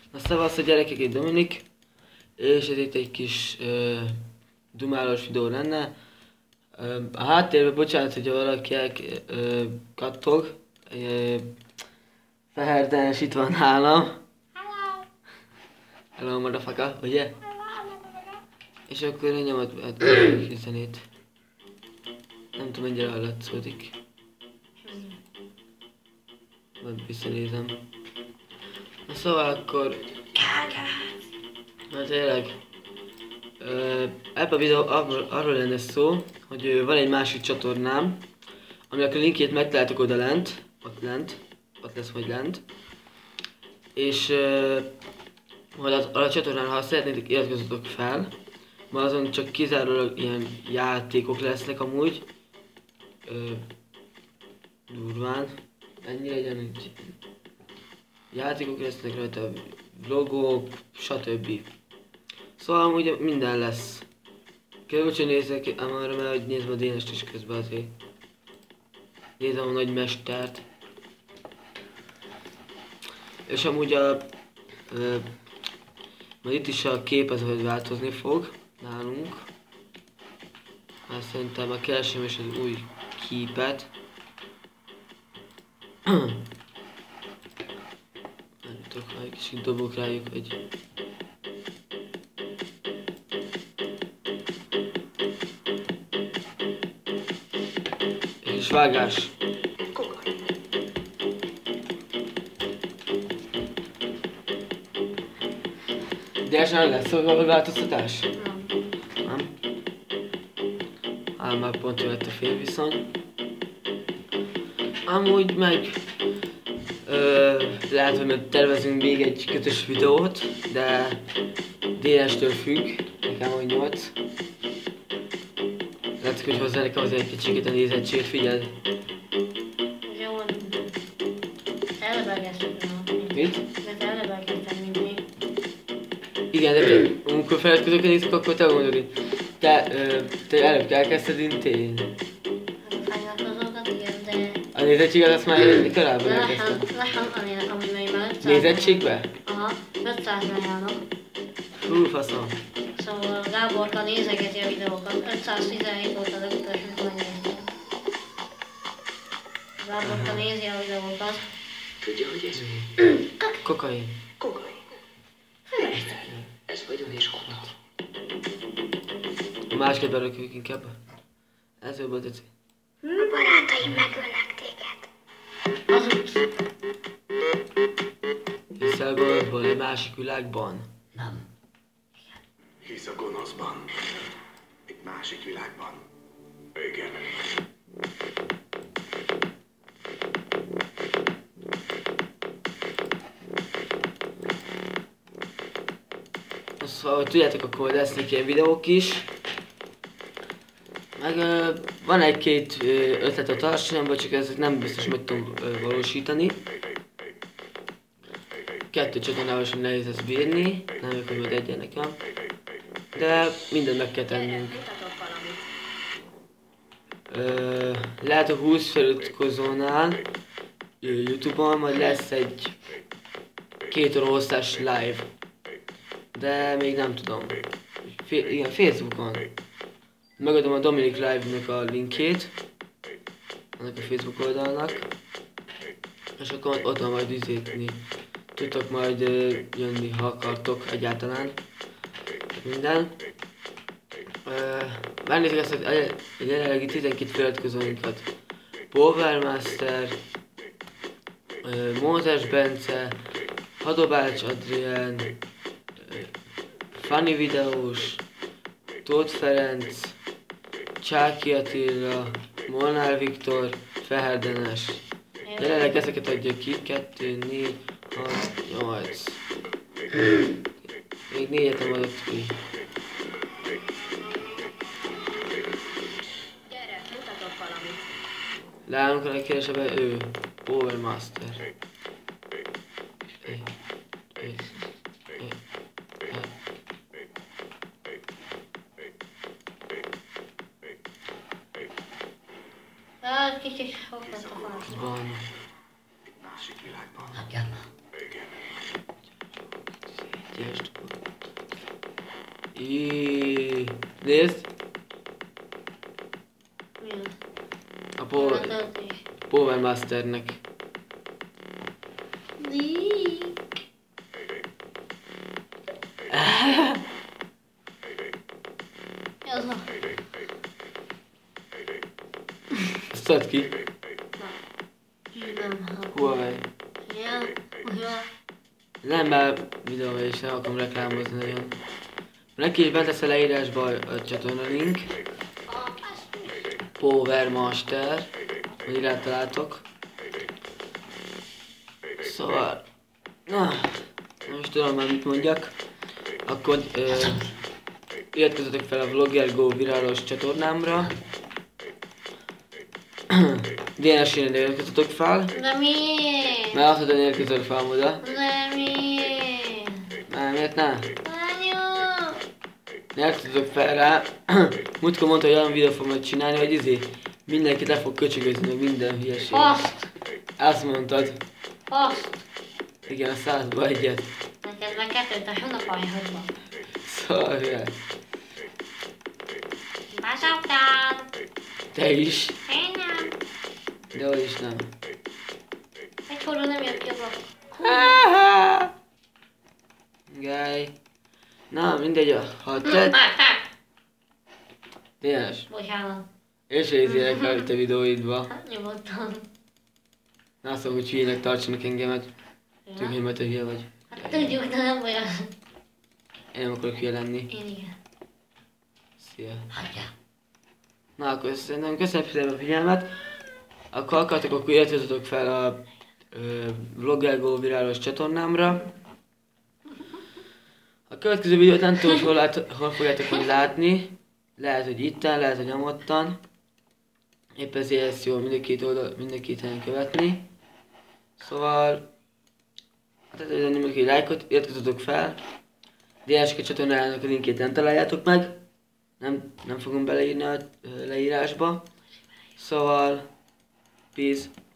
Na szevasz a gyerekek, itt Dominik, és ez itt egy kis dumálós videó lenne. A háttérben, bocsánat, hogy valaki kattog. Fehér Denes itt van nálam. Hello! Hello, motherfucker, ugye? És akkor én nyomod a zenét. Nem tudom, mennyire hallatszódik. Majd visszanézem. Na szóval akkor... Na tényleg. Ebben a videó arról lenne szó, hogy van egy másik csatornám, aminek a linkjét megtaláltok oda lent, ott lesz majd lent. És majd a csatornán, ha szeretnétek, iratkozzatok fel, ma azon csak kizárólag ilyen játékok lesznek amúgy. Durván. Ennyi legyen, hogy játékok lesznek rajta, vlogok, stb. Szóval amúgy minden lesz. Kell, hogy nézzek arra, mert hogy nézem a Dénest is közben azért. Nézem a nagy mestert. És amúgy majd itt is a kép az, hogy változni fog nálunk. Hát szerintem már keresem is az új képet. Nem tudok, ha egy kicsit dobok rájuk egy... Egy kis vágás. De ez nem lesz a változtatás? Nem. Már pont jött a fényviszony. Amúgy meg lehet, hogy meg tervezünk még egy kötös videót, de Dénestől függ, nekem hogy 8. Lehet, hogy hozzá nekem azért egy kicsit a nézettséget, figyeld. Jó, ellebergeztem. Mit? Mert ellebergeztem mindig. Igen, de amikor feledkezők nézzük, akkor te mondod, hogy te előbb elkezdted, mint én. Hát a fájlalkozókat, igen, de... A nézettséget azt már korábban elkezdtem. Lassan, ami még már 500... Nézettségbe? Aha, 500-ra járok. Hú, faszom. Szóval Gáborka nézegeti a videókat. 517 volt az utolsó, amikor néztem. Gáborka nézi a videókat. Tudja, hogy ez Kokain. kokain. Ez vagyon és hatalom. A másikat berakjuk inkább. Ez jobb a tetszik. A barátaim megöllek téged. Hiszel gonoszban, egy másik világban. Nem. Hisz a gonoszban. Egy másik világban. Igen. Szóval, hogy tudjátok, akkor majd lesznek ilyen videók is. Meg van egy-két ötlet a tartalomban, csak ezek nem biztos meg tudom valósítani. 2 csatornával sem nehéz ezt bírni, nem ők, hogy majd egyen nekem. De mindent meg kell tennünk. Lehet a 20 feliratkozónál YouTube-on majd lesz egy 2 óra hosszás live. De még nem tudom. Igen, Facebookon. Megadom a Dominik Live-nak a linkjét. Annak a Facebook oldalnak. És akkor ott van majd izétni. Tudtok majd jönni, ha akartok egyáltalán. Minden. Megnézzük ezt a jelenlegi 12 feliratkozóinkat. Powermaster, Mózes Bence, Hadobács Adrien, Fanny videós, Tóth Ferenc, Csáki Attila, Molnár Viktor, Fehér Denes. Jelenleg ezeket adja ki, 2, 4, 6, 8. Még 4-et nem adott ki. Gyere, mutatok valamit. Nálunk a legkeresebben ő, Powermaster. Kicsit hoppant a falat. Van. Egy másik világban. Hagyjál már. Igen. egyest. Nézd! Mi az? A Töltés. Power Masternek. Ez a... Azt tudod ki? Nem, Huawei. ja, ja. Nem, már videóban is nem akarom reklámozni nagyon. Neki is betesz a leírásba a csatorna link. Power Master. Hogy iránt találtok. Szóval... Na, nem is tudom már mit mondjak. Akkor iratkozzatok fel a Vlogger Go virálos csatornámra. DNS-én iratkozzatok fel. De miért? Mert azt mondani érkezett fel oda. De miért? Nem, miért ne? Anyu! Iratkozzatok fel rá. Múltkor mondta, hogy olyan videót fog majd csinálni, hogy mindenki le fog köcsögözni, meg minden hülyeség. Azt! Azt mondtad. Azt! Igen, a 100-ba egyet. Neked meg kettőt a hónapajhodban. Szóval, hülye. Beszoktál! Te is. Én nem. De hogy is nem. Egy forró nem jött ki a blokk. Gáj. Na, mindegy, ha tett. DNS. Bocsánat. És nézzél fel itt a videóidba. Nyugodtan. Na, szóval, hogy hülyének tartsanak engemet. Tudjuk, hogy majd te hülye vagy. Hát tudjuk, de nem olyan. Én nem akarok hülye lenni. Én igen. Szia. Hagyja. Na, akkor szerintem köszönöm szépen a figyelmet. Akkor akartok, akkor iratkozzatok fel a Vlogger Go virálos csatornámra. A következő videót nem tudom, hogy hol fogjátok majd látni. Lehet, hogy itten, lehet, hogy amottan. Épp ezért ezt jó mindenkit helyen követni. Szóval... Hát ez nyomjuk egy lájkot, iratkozzatok fel. DNS-k csatornájának a linkjét nem találjátok meg. Nem fogom beleírni a leírásba. Szóval... Peace.